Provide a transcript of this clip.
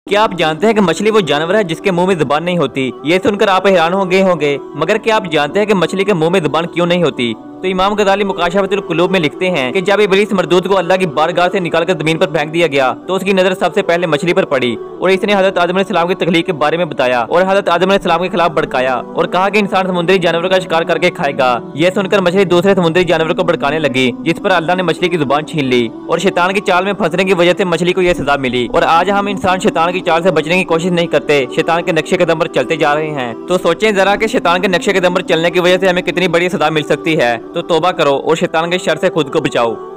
क्या आप जानते हैं कि मछली वो जानवर है जिसके मुंह में जुबान नहीं होती। ये सुनकर आप हैरान होंगे मगर क्या आप जानते हैं कि मछली के मुंह में जुबान क्यों नहीं होती। तो इमाम गजाली मुकाशफतुल कुलूब में लिखते हैं कि जब इब्लीस मरदूद को अल्लाह की बारगाह से निकालकर जमीन पर फेंक दिया गया तो उसकी नजर सबसे पहले मछली पर पड़ी और इसने हजरत आदम अलैहिस्सलाम की तख्लीक के बारे में बताया और हजरत आदम अलैहिस्सलाम के खिलाफ भड़काया और कहा कि इंसान समुद्री जानवरों का शिकार करके खाएगा। यह सुनकर मछली दूसरे समुद्री जानवरों को भड़काने लगी, जिस पर अल्लाह ने मछली की जुबान छीन ली और शैतान की चाल में फंसने की वजह से मछली को यह सजा मिली। और आज हम इंसान शैतान की चाल से बचने की कोशिश नहीं करते, शैतान के नक्शे कदम पर चलते जा रहे हैं। तो सोचें जरा कि शैतान के नक्शे कदम पर चलने की वजह से हमें कितनी बड़ी सजा मिल सकती है। तो तौबा करो और शैतान के शर से खुद को बचाओ।